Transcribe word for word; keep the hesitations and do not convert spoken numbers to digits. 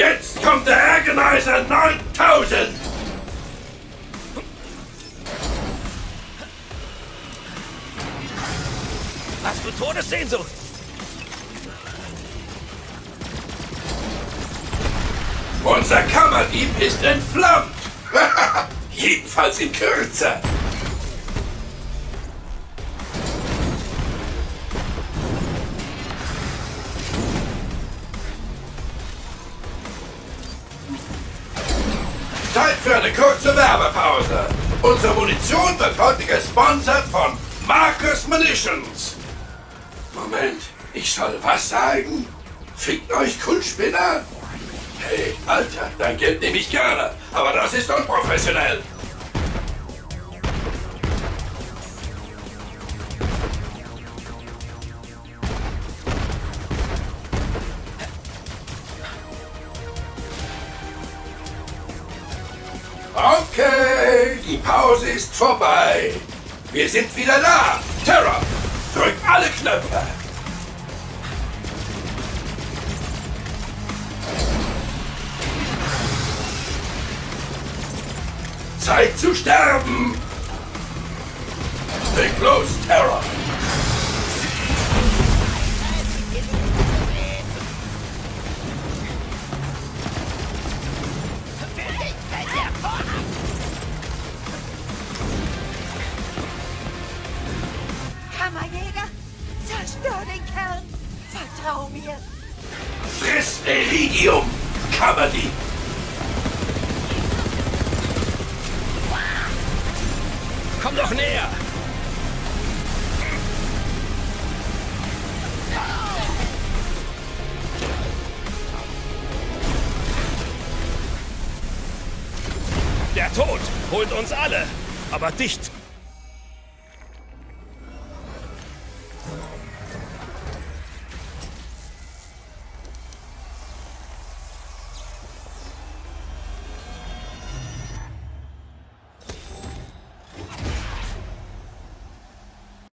Jetzt kommt der Agonizer neuntausend! Hast du Todessehnsucht? Unser Kammerdieb ist entflammt! Jedenfalls in Kürze! Zeit für eine kurze Werbepause. Unsere Munition wird heute gesponsert von Marcus Munitions. Moment, ich soll was sagen? Fickt euch Kunstspinner? Hey, Alter, dein Geld nehme ich gerne, aber das ist unprofessionell. Okay, die Pause ist vorbei. Wir sind wieder da. Terra, drück alle Knöpfe. Zeit zu sterben. Leg los, Terra. Kammerjäger, zerstör den Kern! Vertrau mir! Friss Iridium, Kammerdieb! Komm doch näher! Der Tod holt uns alle, aber dicht